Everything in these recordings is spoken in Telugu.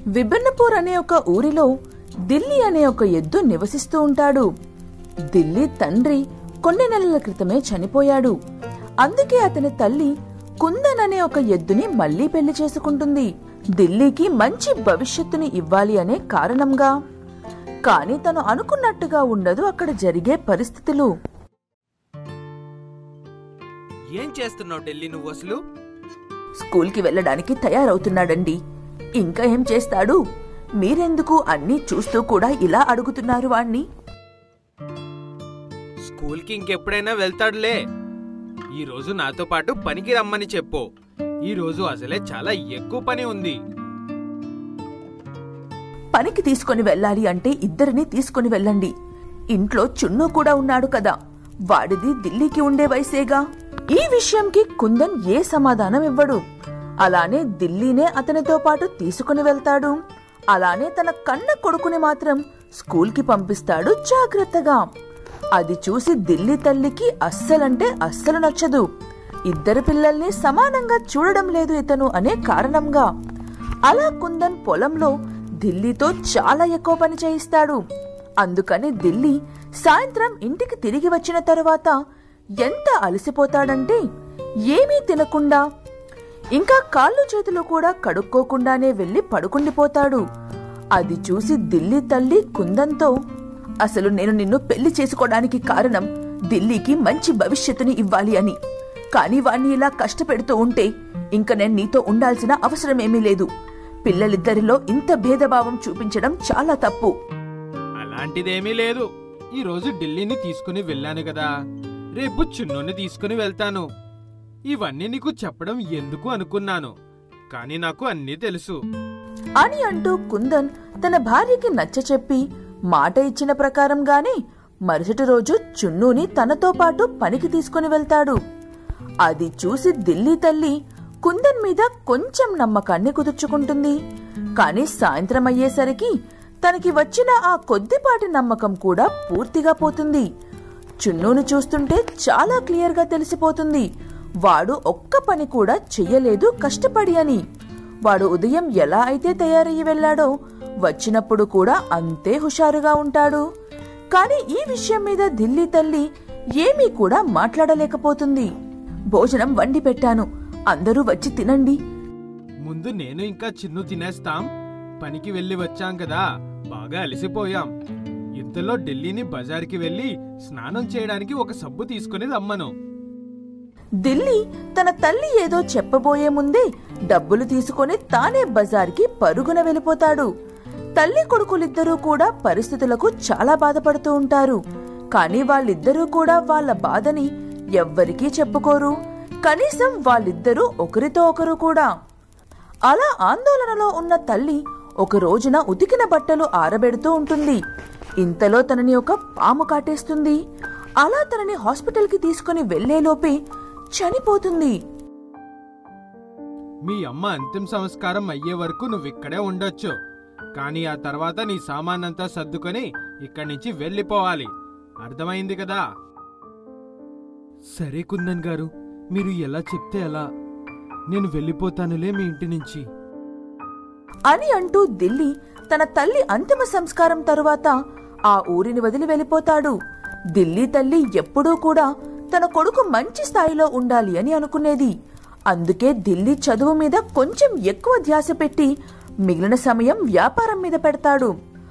విబన్నపూర్ అనే ఒక ఊరిలో దిల్లీ అనే ఒక ఎద్దు నివసిస్తూ ఉంటాడు. దిల్లీ తండ్రి కొన్ని నెలల క్రితమే చనిపోయాడు. అందుకే అతని తల్లి కుందన్ అనే ఒక ఎద్దుని మళ్లీ పెళ్లి చేసుకుంటుంది, దిల్లీకి మంచి భవిష్యత్తుని ఇవ్వాలి అనే కారణంగా. కాని తను అనుకున్నట్టుగా ఉండదు అక్కడ జరిగే పరిస్థితులు. ఏం చేస్తున్నావు ఢిల్లీ నువ్వు అసలు? స్కూల్కి వెళ్ళడానికి తయారవుతున్నాడండి. ఇంకా ఏం చేస్తాడు? మీరెందుకు అన్నీ చూస్తూ కూడా ఇలా అడుగుతున్నారు వాణ్ణి? స్కూల్కి ఇంకెప్పుడైనా వెళ్తాడులే. ఈ రోజు నాతో పాటు పనికి రమ్మని చెప్పు. ఈ రోజు అసలే చాలా ఎక్కువ పని ఉంది. పనికి తీసుకొని వెళ్ళాలి అంటే ఇద్దరిని తీసుకొని వెళ్ళండి. ఇంట్లో చున్ను కూడా ఉన్నాడు కదా, వాడిది ఢిల్లీకి ఉండే వయసేగా. ఈ విషయంకి కుందన్ ఏ సమాధానం ఇవ్వడు. అలానే ఢిల్లీనే అతనితో పాటు తీసుకుని వెళ్తాడు. అలానే తన కన్న కొడుకుని మాత్రం స్కూల్కి పంపిస్తాడు జాగ్రత్తగా. అది చూసి ఢిల్లీ తల్లికి అస్సలంటే అస్సలు నచ్చదు. ఇద్దరు పిల్లల్ని సమానంగా చూడడం లేదు ఇతను అనే కారణంగా. అలా కుందన్ పొలంలో ఢిల్లీతో చాలా ఎక్కువ పని చేయిస్తాడు. అందుకని ఢిల్లీ సాయంత్రం ఇంటికి తిరిగి వచ్చిన తరువాత ఎంత అలసిపోతాడంటే ఏమీ తినకుండా, ఇంకా కాళ్ళు చేతులు కూడా కడుక్కోకుండానే వెళ్లి పడుకుండిపోతాడు. అది చూసి ఢిల్లీ తల్లి కుందన్తో, అసలు నేను నిన్ను పెళ్లి చేసుకోవడానికి కారణం ఢిల్లీకి మంచి భవిష్యత్తుని ఇవ్వాలి అని. కాని వాణ్ణి ఇలా కష్టపెడుతూ ఉంటే ఇంక నేను నీతో ఉండాల్సిన అవసరమేమీ లేదు. పిల్లలిద్దరిలో ఇంత భేదభావం చూపించడం చాలా తప్పు. అలాంటిదేమీ లేదు. ఈ రోజు ఢిల్లీని తీసుకుని వెళ్ళాను కదా, రేపు చున్నుని తీసుకుని వెళ్తాను. ఇవన్నీ నీకు చెప్పడం ఎందుకు అనుకున్నాను, కానీ నాకు అన్నీ తెలుసు అని అంటూ కుందన్ తన భార్యకి నచ్చచెప్పి మాట ఇచ్చిన ప్రకారంగానే మరుసటి రోజు చున్నూని తనతో పాటు పనికి తీసుకుని వెళ్తాడు. అది చూసి ఢిల్లీ తల్లి కుందన్ మీద కొంచెం నమ్మకాన్ని కుదుర్చుకుంటుంది. కాని సాయంత్రం అయ్యేసరికి తనకి వచ్చిన ఆ కొద్దిపాటి నమ్మకం కూడా పూర్తిగా పోతుంది. చున్నూని చూస్తుంటే చాలా క్లియర్ గా తెలిసిపోతుంది వాడు ఒక్క పని కూడా చెయ్యలేదు కష్టపడి అని. వాడు ఉదయం ఎలా అయితే తయారయ్యి వెళ్లాడో వచ్చినప్పుడు కూడా అంతే హుషారుగా ఉంటాడు. కాని ఈ విషయం మీద ఢిల్లీ తల్లి ఏమీ కూడా మాట్లాడలేకపోతుంది. భోజనం వండి పెట్టాను, అందరూ వచ్చి తినండి. ముందు నేను ఇంకా చిన్ను తినేస్తాం. పనికి వెళ్లి వచ్చాం కదా, బాగా అలసిపోయాం. ఇంతలో ఢిల్లీని బజార్కి వెళ్లి స్నానం చేయడానికి ఒక సబ్బు తీసుకుని రమ్మను. ఢిల్లీ తన తల్లి ఏదో చెప్పబోయే ముందే డబ్బులు తీసుకుని తానే బజార్కి పరుగున వెళ్ళిపోతాడు. తల్లి కొడుకులిద్దరూ కూడా పరిస్థితులకు చాలా బాధపడుతూ ఉంటారు. కాని వాళ్ళిద్దరూ కూడా వాళ్ళ బాధని ఎవ్వరికీ చెప్పుకోరు, కనీసం వాళ్ళిద్దరూ ఒకరితో ఒకరు కూడా. అలా ఆందోళనలో ఉన్న తల్లి ఒక రోజున ఉతికిన బట్టలు ఆరబెడుతూ ఉంటుంది. ఇంతలో తనని ఒక పాము కాటేస్తుంది. అలా తనని హాస్పిటల్కి తీసుకుని వెళ్లేలోపే చనిపోతుంది. మీ అమ్మ అంతిమ సంస్కారం అయ్యే వరకు నువ్విక్కడే ఉండొచ్చు, కానీ ఆ తర్వాత నీ సామానంతా సర్దుకొని ఇక్కడి నుంచి వెళ్ళిపోవాలి. అర్థమైంది కదా? సరే కుందన్ గారు, మీరు ఎలా చెప్తే అలా. నేను వెళ్ళిపోతానులే మీ ఇంటి నుంచి అని అంటూ ఢిల్లీ తన తల్లి అంతిమ సంస్కారం తరువాత ఆ ఊరిని వదిలి వెళ్ళిపోతాడు. ఢిల్లీ తల్లి ఎప్పుడూ కూడా తన కొడుకు మంచి స్థాయిలో ఉండాలి అని అనుకునేది. అందుకే ఢిల్లీ చదువు మీద కొంచెం ఎక్కువ ధ్యాస పెట్టి మిగిలిన సమయం వ్యాపారం మీద పెడతాడు.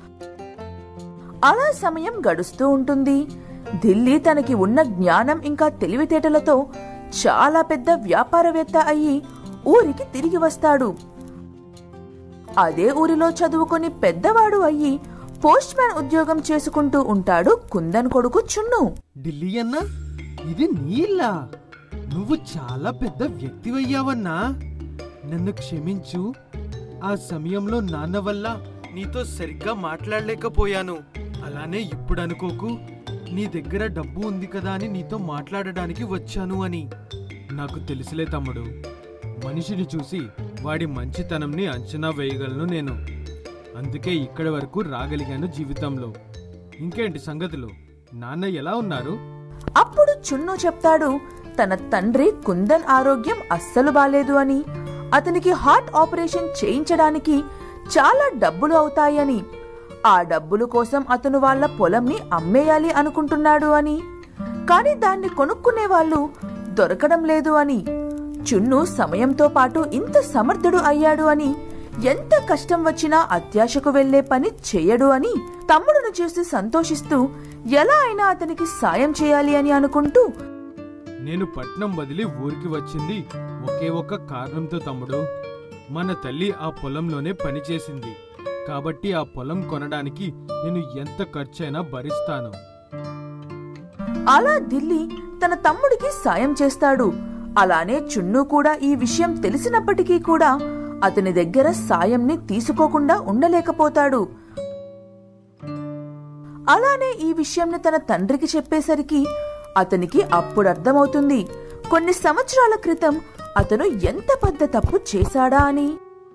అలా సమయం గడుస్తూ ఉంటుంది. ఢిల్లీ తనకి ఉన్న జ్ఞానం ఇంకా తెలివితేటలతో చాలా పెద్ద వ్యాపారవేత్త అయ్యి ఊరికి తిరిగి వస్తాడు. అదే ఊరిలో చదువుకొని పెద్దవాడు అయ్యి పోస్ట్ మ్యాన్ ఉద్యోగం చేసుకుంటూ ఉంటాడు కుందన్ కొడుకు చున్ను. ఢిల్లీ అన్నా, ఇది నీళ్ళా? నువ్వు చాలా పెద్ద వ్యక్తివయ్యావన్నా. నన్ను క్షమించు. ఆ సమయంలో నాన్న వల్ల నీతో సరిగ్గా మాట్లాడలేకపోయాను. అలానే ఇప్పుడు అనుకోకు, నీ దగ్గర డబ్బు ఉంది కదా అని నీతో మాట్లాడడానికి వచ్చాను అని. నాకు తెలుసులే తమ్ముడు, మనిషిని చూసి వాడి మంచితనంని అంచనా వేయగలను నేను. అందుకే ఇక్కడి వరకు రాగలిగాను జీవితంలో. ఇంకేంటి సంగతులు? నాన్న ఎలా ఉన్నారు? అప్పుడు చున్ను చెప్తాడు తన తండ్రి కుందన్ ఆరోగ్యం అస్సలు బాలేదు అని. అతనికి హార్ట్ ఆపరేషన్ చేయించడానికి చాలా డబ్బులు అవుతాయని, ఆ డబ్బులు కోసం అతను వాళ్ళ పొలంని అమ్మేయాలి అనుకుంటున్నాడు అని, కాని దాన్ని కొనుక్కునే వాళ్ళు దొరకడం లేదు అని, చున్ను సమయంతో పాటు ఇంత సమర్థుడు అయ్యాడు అని, ఎంత కష్టం వచ్చినా అత్యాశకు వెళ్లే పని చెయ్యడు అని తమ్ముడును చూసి సంతోషిస్తూ ఎలా అయినా అతనికి సాయం చేయాలి అని అనుకుంటూ, నేను పట్నం వదిలి ఊరికి వచ్చింది ఒకే ఒక్క కారణంతో తమ్ముడు. మన తల్లి ఆ పొలంలోనే పనిచేసింది కాబట్టి ఆ పొలం కొనడానికి నేను ఎంత ఖర్చైనా భరిస్తాను. అలా దిల్లీ తన తమ్ముడికి సాయం చేస్తాడు. అలానే చున్ను కూడా ఈ విషయం తెలిసినప్పటికీ కూడా అతని దగ్గర సాయంని తీసుకోకుండా ఉండలేకపోతాడు. అలానే ఈ విషయంని తన తండ్రికి చెప్పేసరికి అతనికి అప్పుడు అర్థమవుతుంది కొన్ని సంవత్సరాల క్రితం అతను ఎంత పెద్ద తప్పు చేశాడా అని.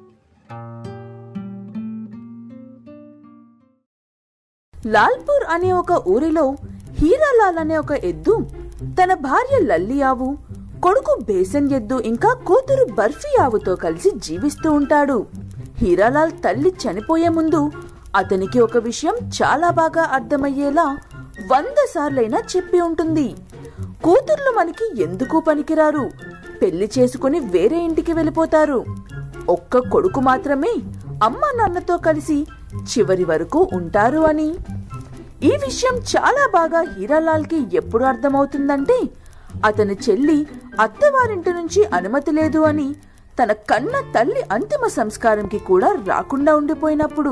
లాల్పూర్ అనే ఒక ఊరిలో హీరాలాల్ అనే ఒక ఎద్దు తన భార్య లల్లి ఆవు, కొడుకు బేసన్ ఎద్దు ఇంకా కూతురు బర్ఫీ ఆవుతో కలిసి జీవిస్తూ ఉంటాడు. హీరాలాల్ తల్లి చనిపోయే ముందు అతనికి ఒక విషయం చాలా బాగా అర్థమయ్యేలా 100 సార్లైనా చెప్పి ఉంటుంది. కూతుర్లు మనకి ఎందుకు పనికిరారు, పెళ్లి చేసుకుని వేరే ఇంటికి వెళ్ళిపోతారు. ఒక్క కొడుకు మాత్రమే అమ్మా నాన్నతో కలిసి చివరి వరకు ఉంటారు అని. ఈ విషయం చాలా బాగా హీరాలాల్కి ఎప్పుడు అర్థమవుతుందంటే అతని చెల్లి అత్తవారింటి నుంచి అనుమతి లేదు అని, తన కన్న తల్లి అంతిమ సంస్కారంకి కూడా రాకుండా ఉండిపోయినప్పుడు.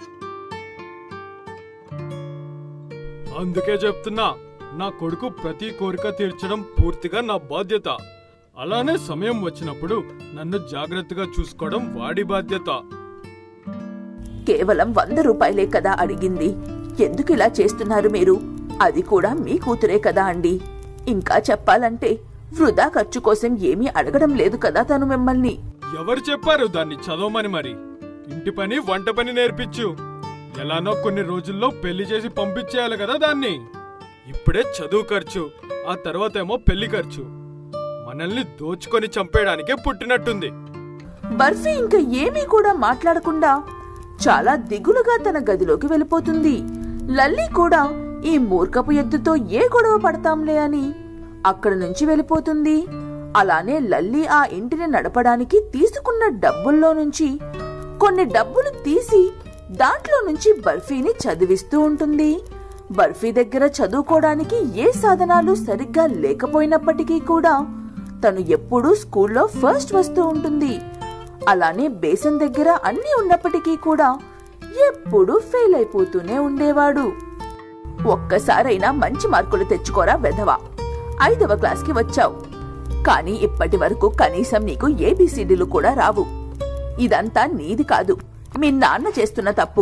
అందుకే చెప్తున్నా, నా కొడుకు ప్రతి కోరిక తీర్చడం పూర్తిగా నా బాధ్యత. అలానే సమయం వచ్చినప్పుడు నన్ను జాగ్రత్తగా చూసుకోవడం వాడి బాధ్యత. కేవలం 100 రూపాయలే కదా అడిగింది, ఎందుకు ఇలా చేస్తున్నారు మీరు? అది కూడా మీ కూతురే కదా అండి. ఇంకా చెప్పాలంటే వృధా ఖర్చు కోసం ఏమీ అడగడం లేదు కదా తను మిమ్మల్ని. ఎవరు చెప్పారు దాన్ని చదవమని? మరి ఇంటి పని వంట పని నేర్పించు. ఎలానో కొన్ని రోజుల్లో పెళ్లి చేసి పంపించేయాలి కదా దాన్ని. ఇప్పుడే చదువు ఖర్చు, ఆ తర్వాతేమో పెళ్లి ఖర్చు. మనల్ని దోచుకొని చంపేయడానికే పుట్టినట్టుంది. బర్ఫీ ఇంకా ఏమీ కూడా మాట్లాడకుండా చాలా దిగులుగా తన గదిలోకి వెళ్ళిపోతుంది. లల్లి కూడా ఈ మూర్ఖపు ఎద్దుతో ఏ గొడవ పడతాంలే అని అక్కడి నుంచి వెళ్ళిపోతుంది. అలానే లల్లి ఆ ఇంటిని నడపడానికి తీసుకున్న డబ్బుల్లో నుంచి కొన్ని డబ్బులు తీసి దాంట్లో నుంచి బర్ఫీని చదివిస్తూ ఉంటుంది. బర్ఫీ దగ్గర చదువుకోవడానికి ఏ సాధనాలు సరిగ్గా లేకపోయినప్పటికీ కూడా తను ఎప్పుడూ స్కూల్లో ఫస్ట్ వస్తూ ఉంటుంది. అలానే బేసన్ దగ్గర అన్ని ఉన్నప్పటికీ కూడా ఎప్పుడూ ఫెయిల్ అయిపోతూనే ఉండేవాడు. ఒక్కసారైనా మంచి మార్కులు తెచ్చుకోరా వెధవా, 5వ క్లాస్కి వచ్చావు, కానీ ఇప్పటి వరకు కనీసం నీకు ఏబిసిడీలు కూడా రావు. ఇదంతా నీది కాదు, మీ నాన్న చేస్తున్న తప్పు.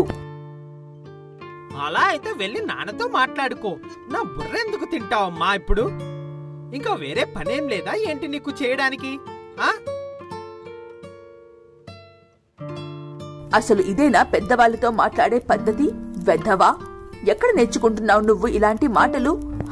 అలా అయితే వెళ్ళి నాన్నతో మాట్లాడుకో. నా బుర్ర ఎందుకు తింటావమ్మా ఇప్పుడు? ఇంకా వేరే పనేం లేదా ఏంటి నీకు చేయడానికి? అసలు ఇదేనా పెద్దవాళ్ళతో మాట్లాడే పద్ధతి? వెధవా, ఎక్కడ నేర్చుకుంటున్నావు నువ్వు ఇలాంటి మాటలు?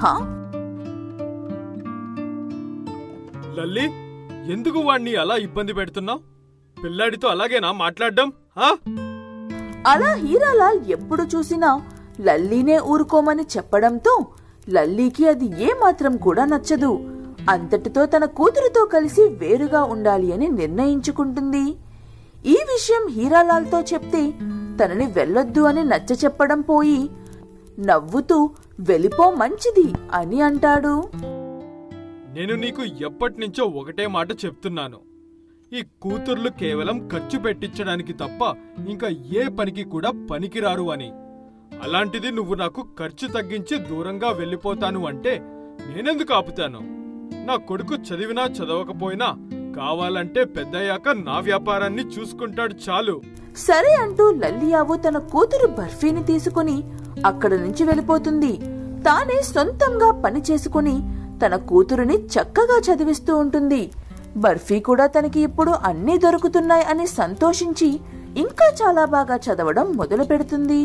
లల్లి, ఎందుకు వాణ్ణి అలా ఇబ్బంది పెడుతున్నావు? పిల్లాడితో అలాగేనా మాట్లాడడం? అలా హీరాలాల్ ఎప్పుడు చూసినా లల్లీనే ఊరుకోమని చెప్పడంతో లల్లీకి అది ఏమాత్రం కూడా నచ్చదు. అంతటితో తన కూతురుతో కలిసి వేరుగా ఉండాలి అని నిర్ణయించుకుంటుంది. ఈ విషయం హీరాలాల్తో చెప్తే తనని వెళ్ళొద్దు అని నచ్చ చెప్పడం పోయి నవ్వుతూ వెళ్ళిపో మంచిది అని అంటాడు. నేను నీకు ఎప్పటినుంచో ఒకటే మాట చెప్తున్నాను, ఈ కూతుర్లు కేవలం ఖర్చు పెట్టించడానికి తప్ప ఇంకా ఏ పనికి కూడా పనికిరారు అని. అలాంటిది నువ్వు నాకు ఖర్చు తగ్గించి దూరంగా వెళ్ళిపోతాను అంటే నేనెందుకు ఆపుతాను? నా కొడుకు చదివినా చదవకపోయినా కావాలంటే పెద్దయ్యాక నా వ్యాపారాన్ని చూసుకుంటాడు చాలు. సరే అంటూ లల్లియావు తన కూతురు బర్ఫీని తీసుకుని అక్కడ నుంచి వెళ్ళిపోతుంది. తానే సొంతంగా పని చేసుకుని తన కూతురుని చక్కగా చదివిస్తూ ఉంటుంది. బర్ఫీ కూడా తనకి ఇప్పుడు అన్నీ దొరుకుతున్నాయి అని సంతోషించి ఇంకా చాలా బాగా చదవడం మొదలు పెడుతుంది.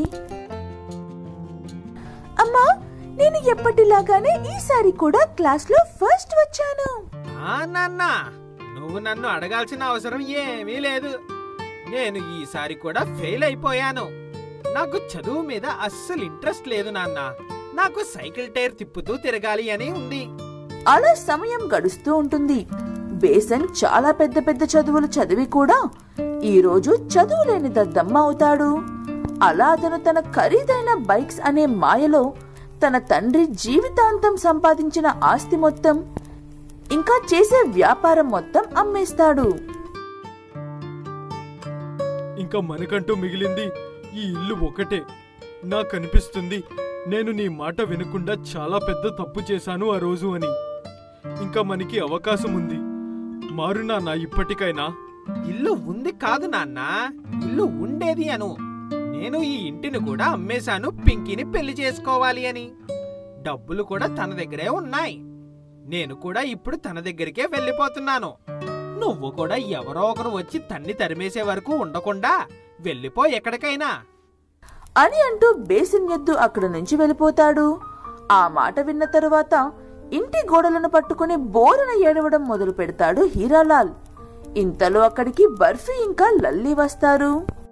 అమ్మా, నేను ఎప్పటిలాగానే ఈసారి కూడా క్లాస్లో ఫస్ట్ వచ్చాను. నాన్న, నువ్వు నన్ను అడగాల్సిన అవసరం ఏమీ లేదు. నేను ఈసారి కూడా ఫెయిల్ అయిపోయాను. నాకు చదువు మీద అస్సలు ఇంట్రెస్ట్ లేదు నాన్న. నాకు సైకిల్ టైర్ తిప్పుతూ తిరగాలి అని ఉంది. అలా సమయం గడుస్తూ ఉంటుంది. బేసన్ చాలా పెద్ద పెద్ద చదువులు చదివి కూడా ఈరోజు చదువులేని దద్దమ్మ అవుతాడు. అలా అతను తన ఖరీదైన బైక్స్ అనే మాయలో తన తండ్రి జీవితాంతం సంపాదించిన ఆస్తి మొత్తం ఇంకా చేసే వ్యాపారం మొత్తం అమ్మేస్తాడు. ఇంకా మనకంటూ మిగిలింది ఈ ఇల్లు ఒకటే. నాకనిపిస్తుంది నేను నీ మాట వినకుండా చాలా పెద్ద తప్పు చేశాను ఆ రోజు అని. ఇంకా మనకి అవకాశం ఉంది. మారు నాన్న, ఇప్పటికైనా. ఇల్లు ఉంది కాదు నాన్న, ఇల్లు ఉండేది అను. నేను ఈ ఇంటిని కూడా అమ్మేశాను పింకీని పెళ్లి చేసుకోవాలి అని. డబ్బులు కూడా తన దగ్గరే ఉన్నాయి. నేను కూడా ఇప్పుడు తన దగ్గరికే వెళ్ళిపోతున్నాను. నువ్వు కూడా ఎవరో ఒకరు వచ్చి తన్ని తరిమేసే వరకు ఉండకుండా వెళ్ళిపో ఎక్కడికైనా అని అంటూ బేసిన్ ఎద్దు అక్కడి నుంచి వెళ్ళిపోతాడు. ఆ మాట విన్న తరువాత ఇంటి గోడలను పట్టుకుని బోరున ఏడవడం మొదలు పెడతాడు హీరాలాల్. ఇంతలో అక్కడికి బర్ఫీ ఇంకా లల్లీ వస్తారు.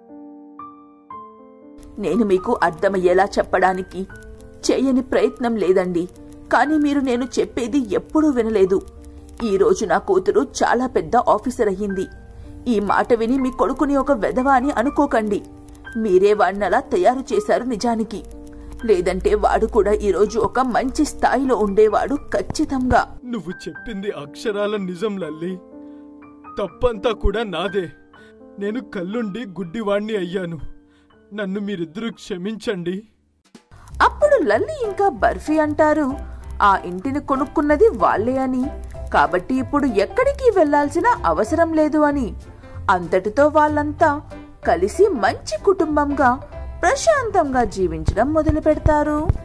నేను మీకు అర్థమయ్యేలా చెప్పడానికి చేయని ప్రయత్నం లేదండి, కానీ మీరు నేను చెప్పేది ఎప్పుడూ వినలేదు. ఈ రోజు నా కూతురు చాలా పెద్ద ఆఫీసర్ అయ్యింది. ఈ మాట విని మీ కొడుకుని ఒక వెధవ అని అనుకోకండి. మీరే వాడినలా తయారు చేశారు నిజానికి. లేదంటే వాడు కూడా ఈరోజు ఒక మంచి స్థాయిలో ఉండేవాడు ఖచ్చితంగా. నువ్వు చెప్పింది అక్షరాల నిజం లల్లి. తప్పంతా కూడా నాదే. నేను కళ్ళుండి గుడ్డివాణ్ణి అయ్యాను. నన్ను మీరిద్దరూ క్షమించండి. అప్పుడు లల్లి ఇంకా బర్ఫీ అంటారు ఆ ఇంటిని కొనుక్కున్నది వాళ్లే అని, కాబట్టి ఇప్పుడు ఎక్కడికి వెళ్లాల్సిన అవసరం లేదు అని. అంతటితో వాళ్ళంతా కలిసి మంచి కుటుంబంగా ప్రశాంతంగా జీవించడం మొదలు పెడతారు.